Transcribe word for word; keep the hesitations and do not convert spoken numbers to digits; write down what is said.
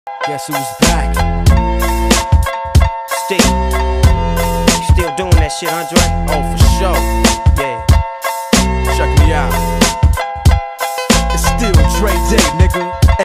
Guess who's back? Steve, you still doing that shit, Andre? Oh, for sure.